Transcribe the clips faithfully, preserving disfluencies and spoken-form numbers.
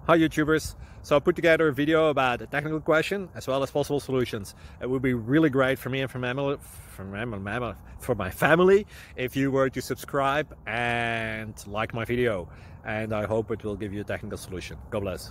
Hi YouTubers! So I put together a video about a technical question as well as possible solutions. It would be really great for me and for, mammal, for, mammal, for my family if you were to subscribe and like my video. And I hope it will give you a technical solution. God bless.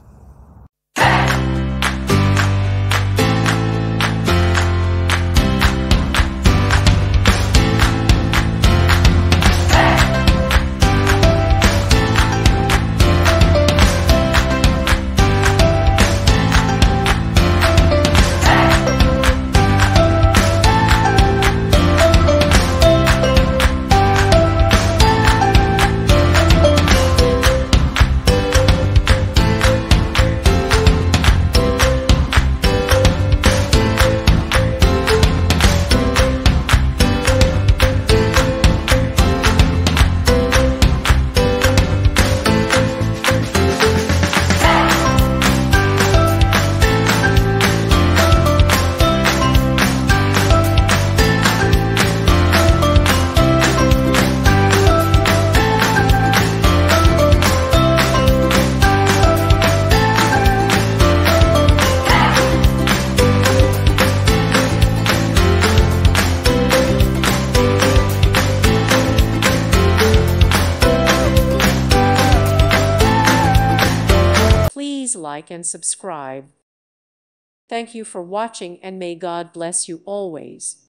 Please like and subscribe. Thank you for watching, and may God bless you always.